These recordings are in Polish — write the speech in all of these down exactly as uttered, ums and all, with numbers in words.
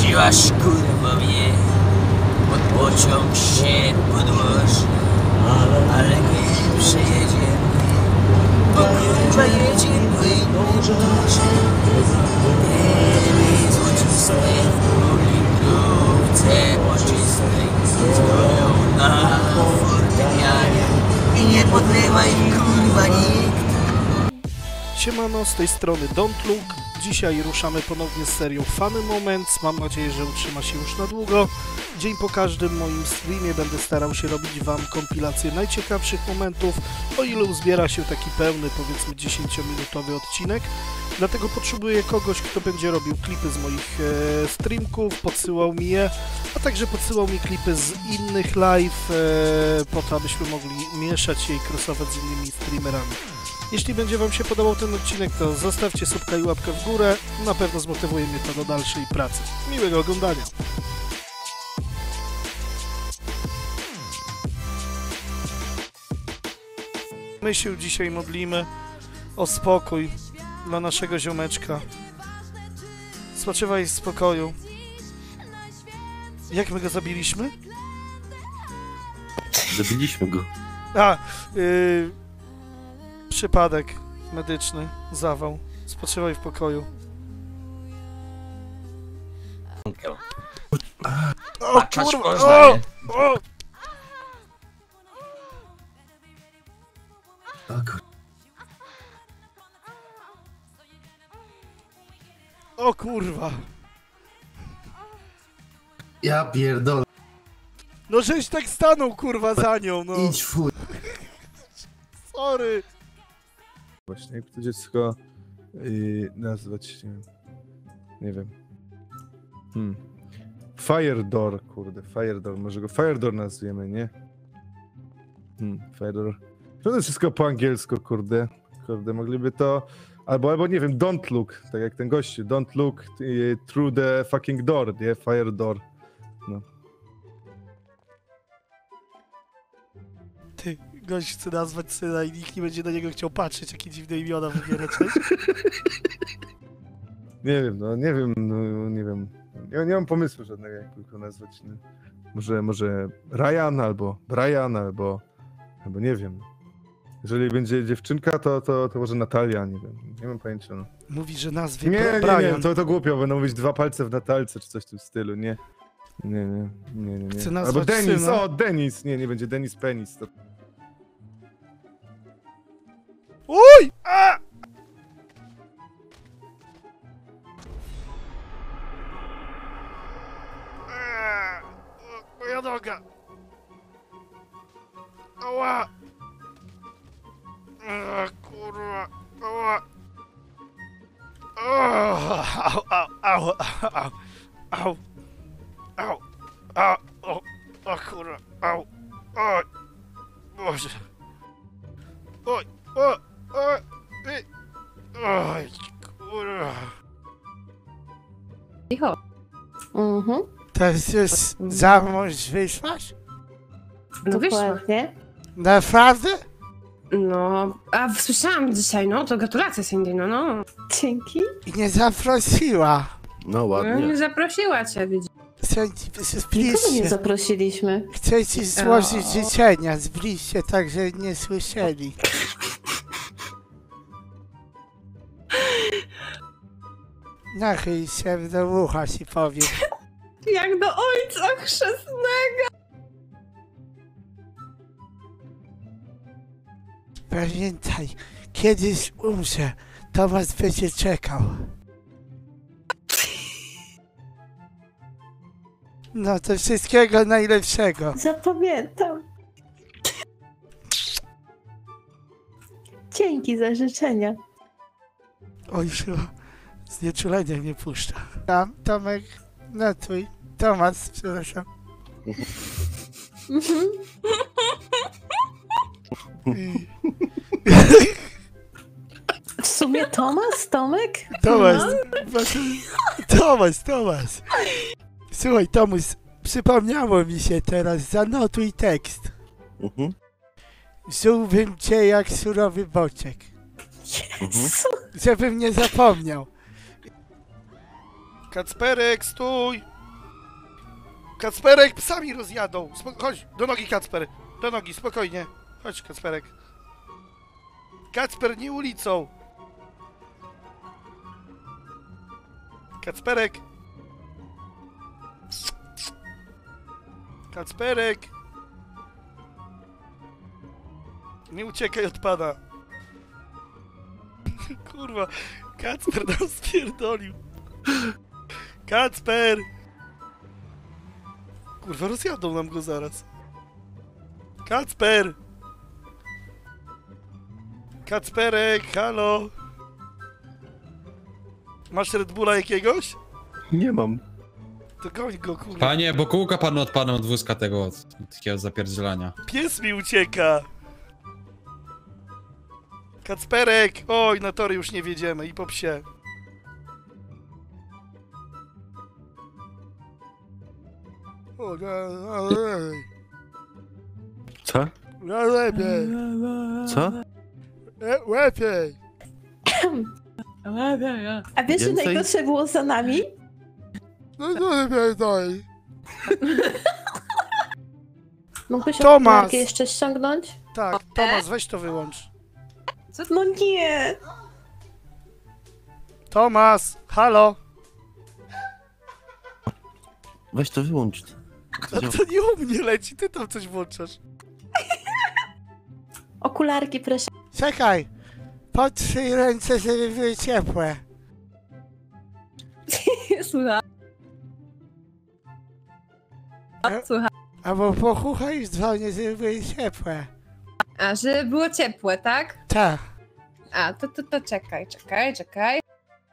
Siłaś kurwo mnie, pod pociąg się podłoży, ale nie przejedziemy, bo kurwa jedziemy Ewy złociste w litrówce poczystej stoją na fortepianie i nie podlewaj kurwa nikt. Siemano, z tej strony Don't Look. Dzisiaj ruszamy ponownie z serią Funny Moments. Mam nadzieję, że utrzyma się już na długo. Dzień po każdym moim streamie będę starał się robić wam kompilację najciekawszych momentów, o ile uzbiera się taki pełny, powiedzmy dziesięciominutowy odcinek. Dlatego potrzebuję kogoś, kto będzie robił klipy z moich e, streamków, podsyłał mi je, a także podsyłał mi klipy z innych live, e, po to, abyśmy mogli mieszać się i crossować z innymi streamerami. Jeśli będzie wam się podobał ten odcinek, to zostawcie subka i łapkę w górę. Na pewno zmotywuje mnie to do dalszej pracy. Miłego oglądania. My się dzisiaj modlimy o spokój dla naszego ziomeczka. Spoczywaj w spokoju. Jak my go zabiliśmy? Zabiliśmy go. A, yy... przypadek medyczny, zawał. Spoczywaj w pokoju. O kurwa! O! O! O kurwa! Ja pierdolę. No żeś tak stanął kurwa za nią, no. Idź fuj. Sorry. Właśnie, jak to dziecko yy, nazwać, nie wiem, nie wiem. Hmm. Fire Door, kurde, Fire Door, może go Fire Door nazwiemy, nie? Hmm, Fire Door. To jest wszystko po angielsku, kurde, kurde, mogliby to, albo, albo nie wiem, Don't Look, tak jak ten gościu, Don't Look yy, Through the fucking door, nie? Fire Door, no. Ty, gość chce nazwać syna i nikt nie będzie na niego chciał patrzeć, jakie dziwne imiona wybiera, cześć. Nie wiem, no nie wiem, no nie wiem. Nie, nie mam pomysłu żadnego, jak go nazwać. Nie? Może, może Ryan albo Brian, albo, albo nie wiem. Jeżeli będzie dziewczynka, to, to, to może Natalia, nie wiem. Nie mam pojęcia. No. Mówi, że nazwie Nie, nie, Brian. nie, to, to głupio, będą mówić dwa palce w Natalce, czy coś w tym stylu, nie. Nie, nie, nie, nie. Chce nie. nazwać Albo Denis, syna. o, Denis, nie, nie będzie Denis Penis. To... Uj! A! Eee, o, moja noga! Ała! Eee, kurwa! Ała! O, au, au, au, au, au, au, au, o, o kurwa, au, oj, Boże, oj, o, o, y, oj, kurwa. Cicho. Mhm. To jest za mąż wyszłaś? No wyszła. Dokładnie. Naprawdę? No, a słyszałam dzisiaj, no, to gratulacje, Cindy, no, no. Dzięki. I nie zaprosiła. No No, ładnie. nie zaprosiła cię, widzisz. Nikogo nie zaprosiliśmy. Chcę ci złożyć O. życzenia, zbliżcie tak, że nie słyszeli. Nachyl się do ucha ci powiem. Jak do ojca chrzestnego. Pamiętaj, kiedyś umrze, Tomasz będzie czekał. No to wszystkiego najlepszego. Zapamiętam. Dzięki za życzenia. Oj, chyba znieczulenia nie puszcza. Tam, Tomek, no twój, Tomasz, przepraszam. Mhm. I... W sumie Tomasz, Tomek? Tomasz, Tomasz, Tomasz. Słuchaj, Tomuś, przypomniało mi się teraz, zanotuj tekst. Mhm. Żółbym cię jak surowy boczek. Jezu. Żebym nie zapomniał. Kacperek, stój! Kacperek, psami rozjadą. Spo chodź, do nogi Kacper. Do nogi, spokojnie. Chodź Kacperek. Kacper, nie ulicą. Kacperek. Kacperek. Nie uciekaj od pana. Kurwa, Kacper nam spierdolił. Kacper! Kurwa, rozjadą nam go zaraz. Kacper! Kacperek, halo! Masz Red Bulla jakiegoś? Nie mam. To goń go, kurwa. Panie, bo kółka panu odpadną od wózka tego, od takiego zapierdzielania. Pies mi ucieka! Kacperek! Oj, na tory już nie wjedziemy i po psie. O, ej. Co? No lepiej. Co? E, lepiej. A wiesz, że Więcej? najgorsze było za nami? No to lepiej daj. Mógłbyś Tomasz! okularki jeszcze ściągnąć? Tak, Tomasz, weź to wyłącz. No nie! Tomasz, halo. Weź to wyłącz. A to nie u mnie leci, ty tam coś włączasz. Okularki, proszę. Czekaj. Potrzyj ręce, żeby były ciepłe. Słuchaj. Słuchaj. Albo pochuchaj i dzwonię, żeby były ciepłe. A, żeby było ciepłe, tak? Tak. A, to, to, to czekaj, czekaj, czekaj.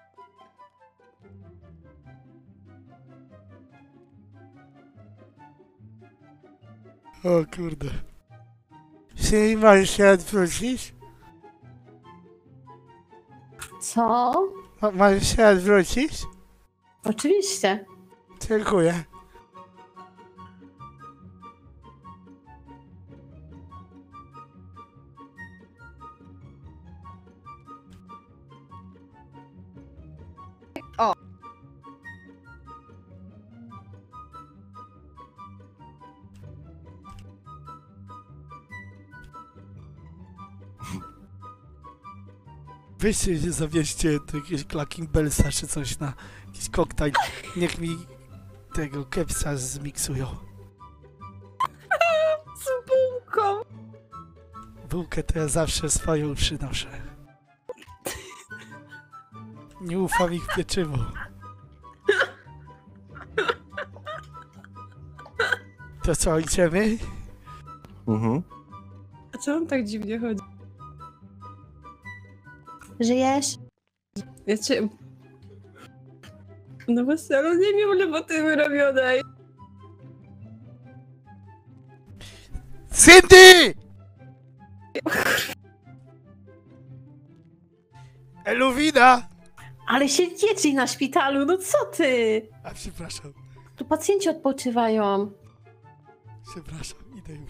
O kurde. Czyli możesz się odwrócić? Co? Mo- Możesz się odwrócić? Oczywiście. Dziękuję. O. Weźcie się zawieźcie tu jakiegoś Clacking Bellsa czy coś na jakiś koktajl. Niech mi tego kepsa zmiksują. Z bułką. Bułkę to ja zawsze swoją przynoszę. Nie ufam ich pieczywu. To co, idziemy? Mhm. A co on tak dziwnie chodzi? Żyjesz? Wiecie... No weselu nie miał roboty wyrobionej. Cindy! Eluwina! Ale się dzieje na szpitalu, no co ty? A przepraszam, Tu pacjenci odpoczywają. przepraszam, idę już.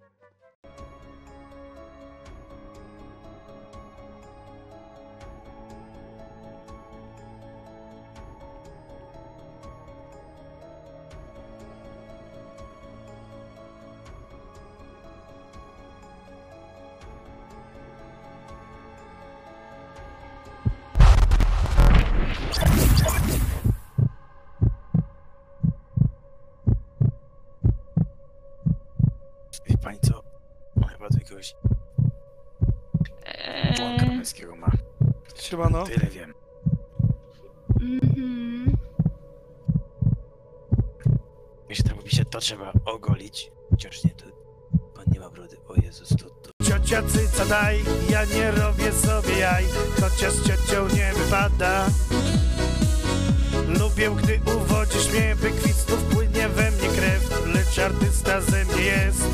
Wie pani co? On chyba tu jakiegoś członka męskiego ma. Siemano. Tyle wiem. Mhm. Jeśli tak mówi się, to trzeba ogolić. Chociaż nie, to pan nie ma brody. O Jezus, to... to... Ciocia cyca daj, ja nie robię sobie jaj, chociaż z ciocią nie wypada. Lubię, gdy uwodzisz mnie, by kwistów płynie we mnie krew, lecz artysta ze mnie jest.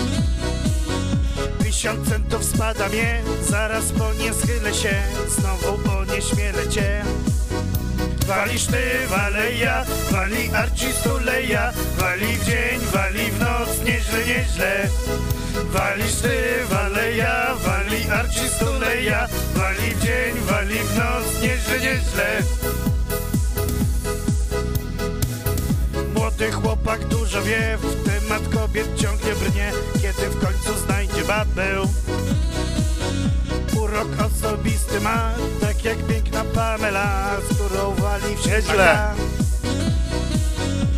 Tysiąc centów spada mnie, zaraz po nie schylę się, znowu onieśmielę cię. Walisz ty, walę ja, wali arcistu leja, wali w dzień, wali w noc, nieźle, nieźle. Walisz ty, walę ja, wali arcistu leja, wali w dzień, wali w noc, nieźle, nieźle. Młody Każdy chłopak dużo wie, w temat kobiet ciągle brnie, kiedy w końcu znajdzie babę. Urok osobisty ma, tak jak piękna Pamela, z którą wali w siedla.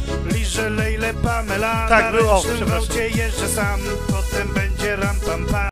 Liże Lejle Pamela, tak, na ręcznym aucie jeżdżę sam, potem będzie ram pam pam.